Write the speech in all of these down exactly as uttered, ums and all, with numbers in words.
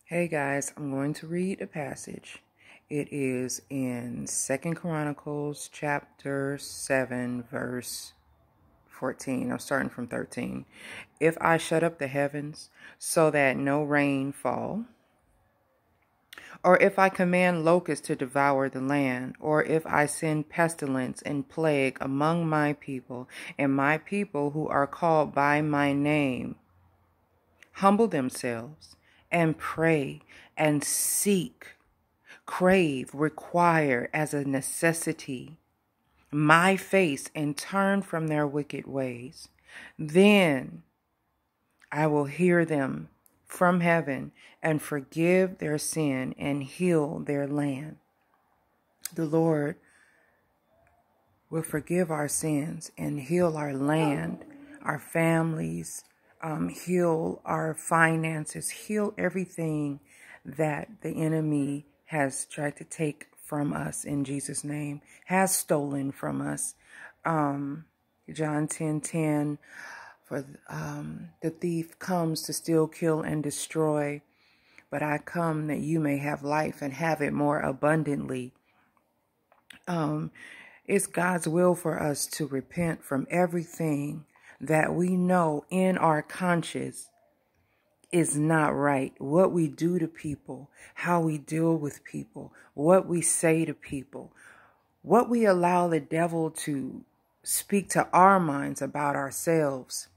Hey guys, I'm going to read a passage. It is in Second Chronicles chapter seven, verse fourteen. I'm starting from thirteen. If I shut up the heavens so that no rain fall, or if I command locusts to devour the land, or if I send pestilence and plague among my people, and my people who are called by my name humble themselves and pray and seek, crave, require as a necessity my face and turn from their wicked ways, then I will hear them from heaven and forgive their sin and heal their land. The Lord will forgive our sins and heal our land, our families, um, heal our finances, heal everything that the enemy has tried to take from us in Jesus' name, has stolen from us. Um, John ten ten, for um, the thief comes to steal, kill, and destroy, but I come that you may have life and have it more abundantly. Um, it's God's will for us to repent from everything that we know in our conscience is not right. What we do to people, how we deal with people, what we say to people, what we allow the devil to speak to our minds about ourselves.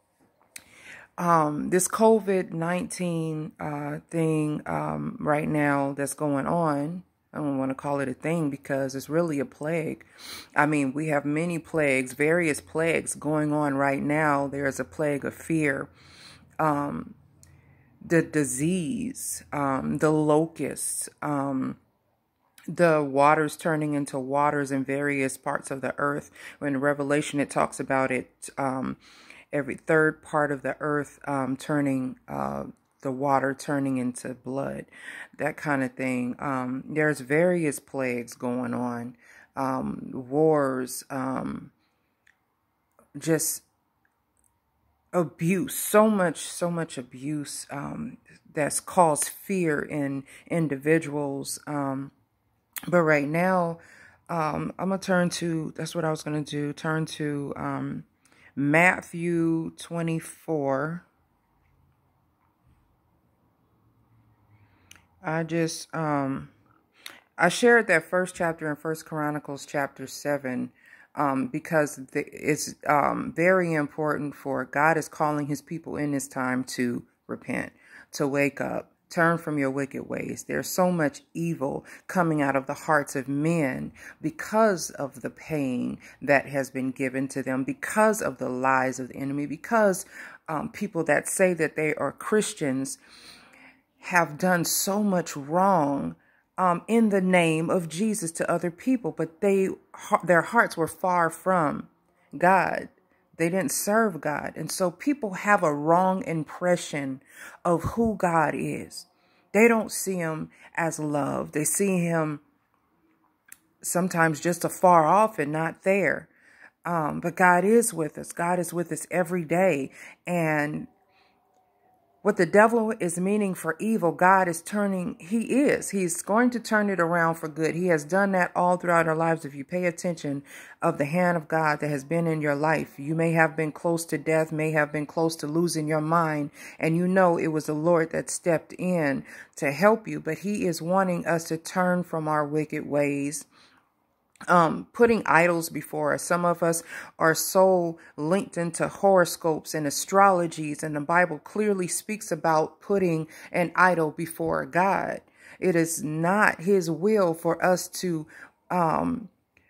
Um, this COVID nineteen uh, thing um, right now that's going on, I don't want to call it a thing because it's really a plague. I mean, we have many plagues, various plagues going on right now. There's a plague of fear, um, the disease, um, the locusts, um, the waters turning into waters in various parts of the earth. When Revelation, it talks about it, um, every third part of the earth um, turning, uh, the water turning into blood, that kind of thing. Um, there's various plagues going on, um, wars, um, just abuse, so much, so much abuse um, that's caused fear in individuals. Um, but right now, um, I'm going to turn to, that's what I was going to do, turn to um, Matthew twenty-four. I just, um, I shared that first chapter in First Chronicles chapter seven um, because the, it's um, very important for God is calling his people in this time to repent, to wake up, turn from your wicked ways. There's so much evil coming out of the hearts of men because of the pain that has been given to them, because of the lies of the enemy, because um, people that say that they are Christians have done so much wrong um, in the name of Jesus to other people, but they their hearts were far from God. They didn't serve God. And so people have a wrong impression of who God is. They don't see him as love. They see him sometimes just afar off and not there. Um, but God is with us. God is with us every day. And what the devil is meaning for evil, God is turning, he is. He's going to turn it around for good. He has done that all throughout our lives. If you pay attention of the hand of God that has been in your life, you may have been close to death, may have been close to losing your mind, and you know it was the Lord that stepped in to help you. But he is wanting us to turn from our wicked ways. Um, putting idols before us. Some of us are so linked into horoscopes and astrologies, and the Bible clearly speaks about putting an idol before God. It is not his will for us to um,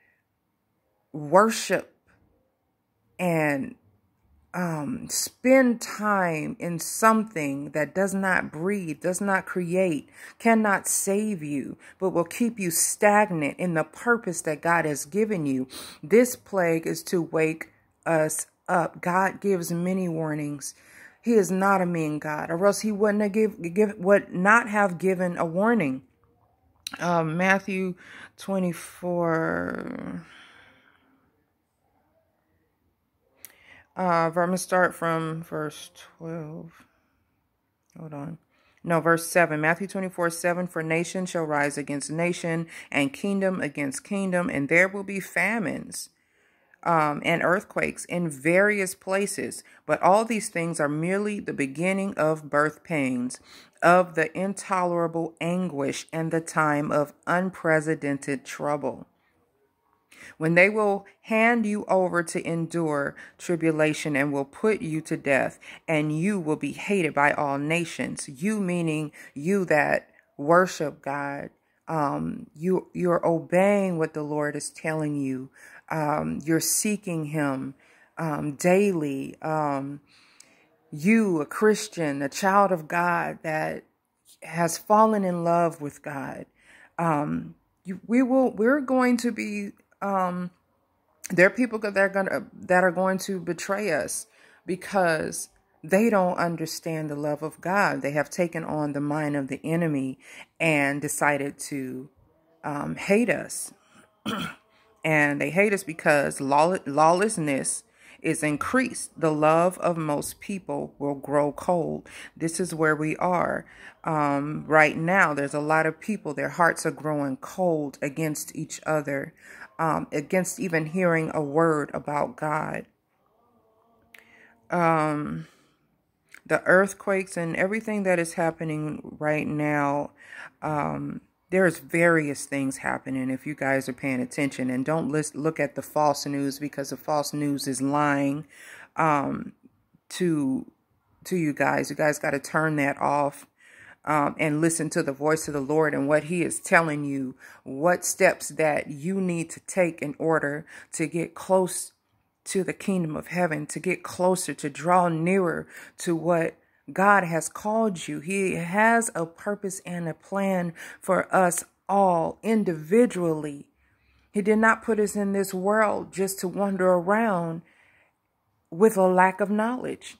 worship and Um, spend time in something that does not breathe, does not create, cannot save you, but will keep you stagnant in the purpose that God has given you. This plague is to wake us up. God gives many warnings. He is not a mean God, or else he wouldn't have give, give, would not have given a warning. Um, Matthew twenty-four. Uh, I'm going to start from verse twelve. Hold on. No, verse seven, Matthew twenty-four, seven, for nation shall rise against nation and kingdom against kingdom, and there will be famines um, and earthquakes in various places. But all these things are merely the beginning of birth pains, of the intolerable anguish and the time of unprecedented trouble, when they will hand you over to endure tribulation and will put you to death, and you will be hated by all nations. You meaning you that worship God. Um, you, you're obeying what the Lord is telling you. Um, you're seeking him um, daily. Um, you, a Christian, a child of God that has fallen in love with God. Um, you, we will, we're going to be Um, there are people that are gonna that are going to betray us because they don't understand the love of God. They have taken on the mind of the enemy and decided to um, hate us. And they hate us because law lawlessness is increased. The love of most people will grow cold. This is where we are um, right now. There's a lot of people, their hearts are growing cold against each other, um, against even hearing a word about God. Um, the earthquakes and everything that is happening right now, um, there's various things happening if you guys are paying attention, and don't list, look at the false news, because the false news is lying um, to to you guys. You guys got to turn that off um, and listen to the voice of the Lord and what he is telling you, what steps that you need to take in order to get close to the kingdom of heaven, to get closer, to draw nearer to what God has called you. He has a purpose and a plan for us all individually. He did not put us in this world just to wander around with a lack of knowledge.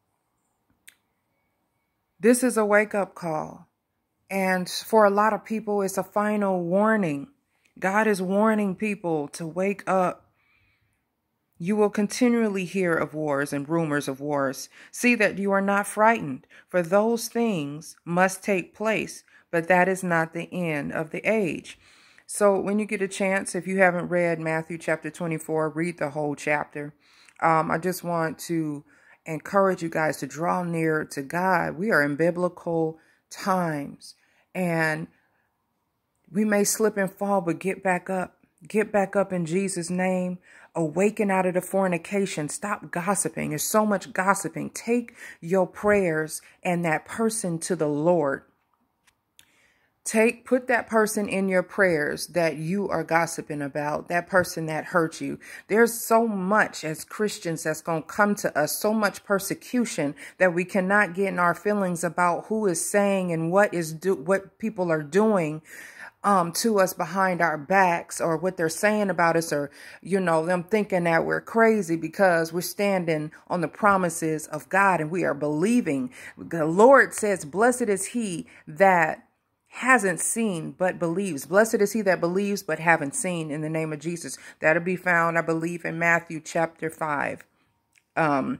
This is a wake-up call. And for a lot of people, it's a final warning. God is warning people to wake up. You will continually hear of wars and rumors of wars. See that you are not frightened, for those things must take place, but that is not the end of the age. So when you get a chance, if you haven't read Matthew chapter twenty-four, read the whole chapter. Um, I just want to encourage you guys to draw near to God. We are in biblical times, and we may slip and fall, but get back up. Get back up in Jesus' name. Awaken out of the fornication. Stop gossiping. There's so much gossiping. Take your prayers and that person to the Lord. Take, put that person in your prayers that you are gossiping about, that person that hurt you. There's so much as Christians that's going to come to us, so much persecution that we cannot get in our feelings about who is saying and what is do, what people are doing Um, to us behind our backs, or what they're saying about us, or, you know, them thinking that we're crazy because we're standing on the promises of God and we are believing. The Lord says, blessed is he that hasn't seen but believes. Blessed is he that believes but haven't seen, in the name of Jesus. That'll be found, I believe, in Matthew chapter five. Um,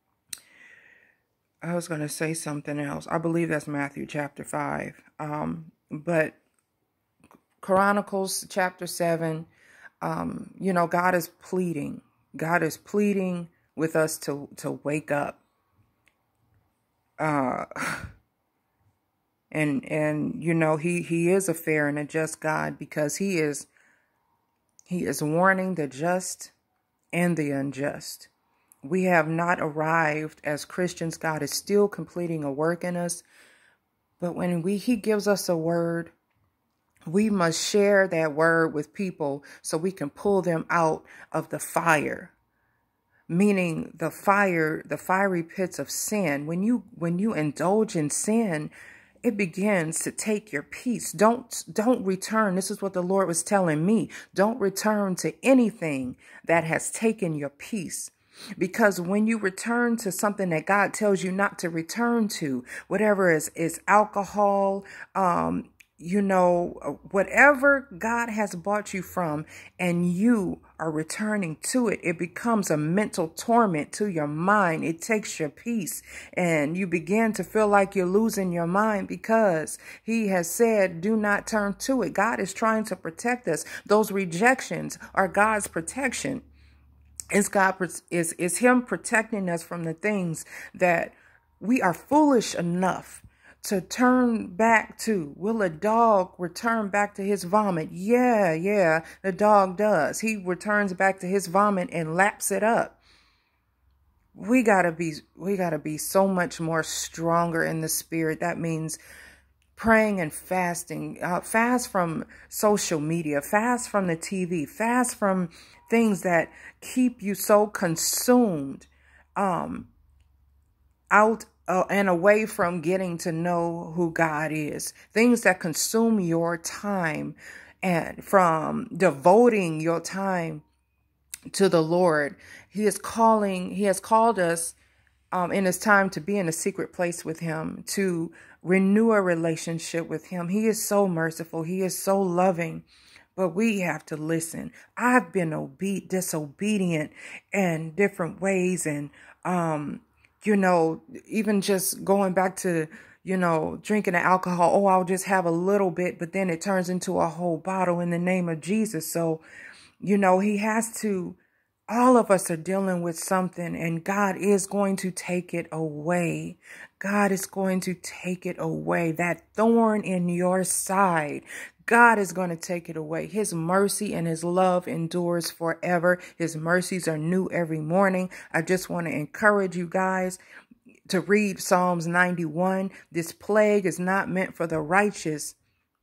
I was going to say something else. I believe that's Matthew chapter five. Um, but Chronicles chapter seven, um, you know, God is pleading. God is pleading with us to, to wake up. Uh, and, and, you know, he, he is a fair and a just God, because he is, he is warning the just and the unjust. We have not arrived as Christians. God is still completing a work in us. But when we, he gives us a word, we must share that word with people so we can pull them out of the fire, meaning the fire, the fiery pits of sin. When you, when you indulge in sin, it begins to take your peace. Don't, don't return. This is what the Lord was telling me. Don't return to anything that has taken your peace. Because when you return to something that God tells you not to return to, whatever is, is alcohol, um, you know, whatever God has bought you from and you are returning to it, it becomes a mental torment to your mind. It takes your peace and you begin to feel like you're losing your mind because he has said, do not turn to it. God is trying to protect us. Those rejections are God's protection. It's God, is, is him protecting us from the things that we are foolish enough to turn back to. Will a dog return back to his vomit? Yeah, yeah, the dog does. He returns back to his vomit and laps it up. We gotta be, we gotta be so much more stronger in the spirit. That means praying and fasting. Uh, fast from social media, fast from the T V, fast from things that keep you so consumed um, out uh, and away from getting to know who God is. Things that consume your time and from devoting your time to the Lord. He is calling, he has called us um, in his time to be in a secret place with him, to renew a relationship with him. He is so merciful. He is so loving. But we have to listen. I've been obe- disobedient in different ways. And, um, you know, even just going back to, you know, drinking the alcohol. Oh, I'll just have a little bit, but then it turns into a whole bottle in the name of Jesus. So, you know, he has to, all of us are dealing with something and God is going to take it away. God is going to take it away. That thorn in your side, God is going to take it away. His mercy and his love endures forever. His mercies are new every morning. I just want to encourage you guys to read Psalms ninety-one. This plague is not meant for the righteous.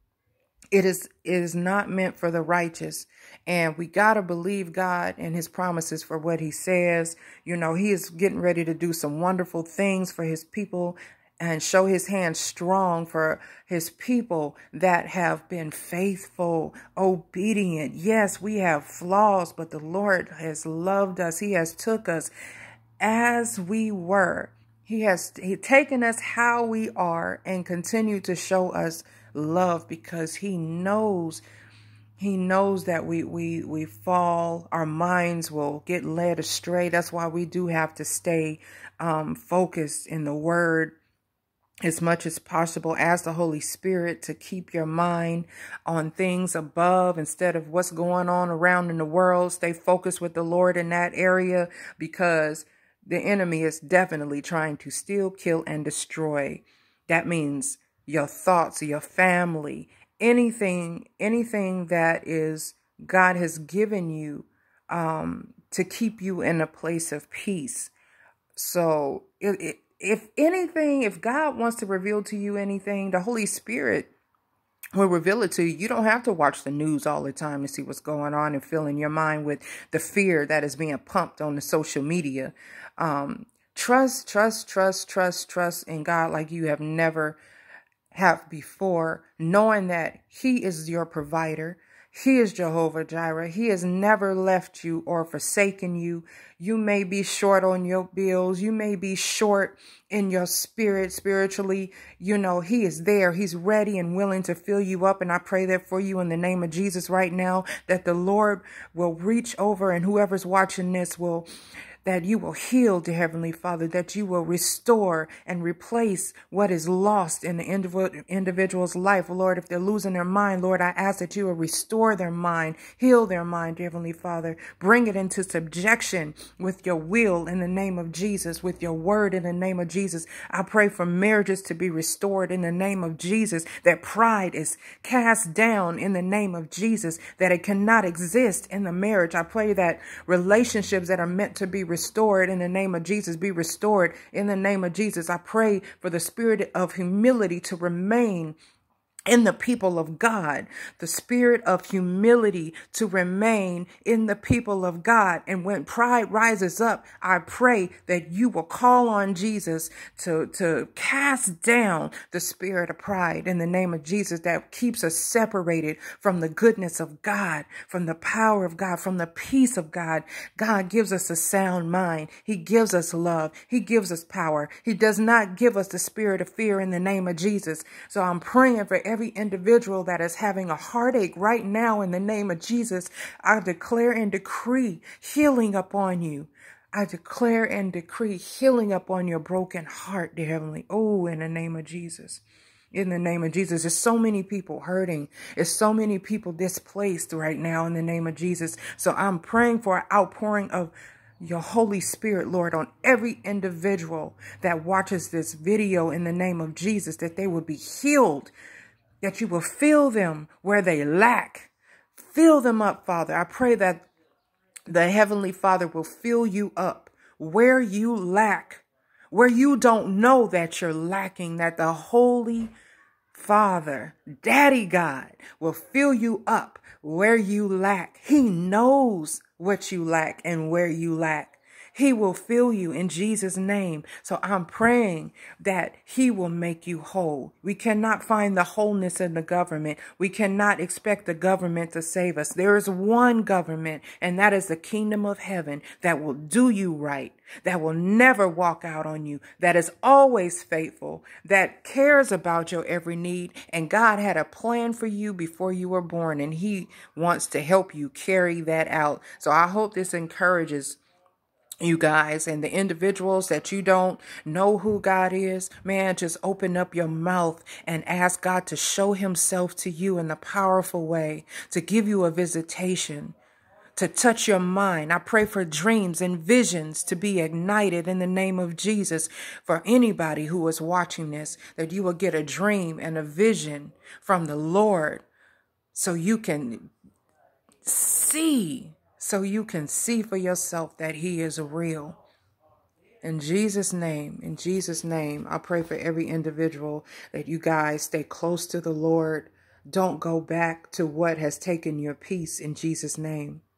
It is, it is not meant for the righteous. And we got to believe God and his promises for what he says. You know, he is getting ready to do some wonderful things for his people and show his hand strong for his people that have been faithful, obedient. Yes, we have flaws, but the Lord has loved us. He has took us as we were. He has he taken us how we are and continued to show us love because he knows He knows that we, we, we fall, our minds will get led astray. That's why we do have to stay um, focused in the word as much as possible. Ask the Holy Spirit to keep your mind on things above instead of what's going on around in the world. Stay focused with the Lord in that area because the enemy is definitely trying to steal, kill, and destroy. That means your thoughts, your family, anything, anything that is God has given you um, to keep you in a place of peace. So it, it, if anything, if God wants to reveal to you anything, the Holy Spirit will reveal it to you. You don't have to watch the news all the time to see what's going on and filling your mind with the fear that is being pumped on the social media. Um, trust, trust, trust, trust, trust in God like you have never have before, knowing that he is your provider. He is Jehovah Jireh. He has never left you or forsaken you. You may be short on your bills. You may be short in your spirit, spiritually. You know, he is there. He's ready and willing to fill you up. And I pray that for you in the name of Jesus right now, that the Lord will reach over and whoever's watching this will that you will heal, dear Heavenly Father, that you will restore and replace what is lost in the individual's life. Lord, if they're losing their mind, Lord, I ask that you will restore their mind, heal their mind, dear Heavenly Father, bring it into subjection with your will in the name of Jesus, with your word in the name of Jesus. I pray for marriages to be restored in the name of Jesus, that pride is cast down in the name of Jesus, that it cannot exist in the marriage. I pray that relationships that are meant to be restored in the name of Jesus be restored in the name of Jesus. I pray for the spirit of humility to remain in the people of God, the spirit of humility to remain in the people of God. And when pride rises up, I pray that you will call on Jesus to, to cast down the spirit of pride in the name of Jesus that keeps us separated from the goodness of God, from the power of God, from the peace of God. God gives us a sound mind. He gives us love. He gives us power. He does not give us the spirit of fear in the name of Jesus. So I'm praying for every individual that is having a heartache right now in the name of Jesus. I declare and decree healing upon you. I declare and decree healing upon your broken heart, dear Heavenly. Oh, in the name of Jesus. In the name of Jesus. There's so many people hurting. There's so many people displaced right now in the name of Jesus. So I'm praying for an outpouring of your Holy Spirit, Lord, on every individual that watches this video in the name of Jesus, that they will be healed, that you will fill them where they lack. Fill them up, Father. I pray that the Heavenly Father will fill you up where you lack, where you don't know that you're lacking, that the Holy Father, Daddy God, will fill you up where you lack. He knows what you lack and where you lack. He will fill you in Jesus' name. So I'm praying that he will make you whole. We cannot find the wholeness in the government. We cannot expect the government to save us. There is one government, and that is the kingdom of heaven, that will do you right, that will never walk out on you, that is always faithful, that cares about your every need. And God had a plan for you before you were born, and he wants to help you carry that out. So I hope this encourages you guys, and the individuals that you don't know who God is. Man, just open up your mouth and ask God to show himself to you in a powerful way, to give you a visitation, to touch your mind. I pray for dreams and visions to be ignited in the name of Jesus. For anybody who is watching this, that you will get a dream and a vision from the Lord, so you can see So you can see for yourself that he is real. In Jesus' name, in Jesus' name, I pray for every individual that you guys stay close to the Lord. Don't go back to what has taken your peace, in Jesus' name.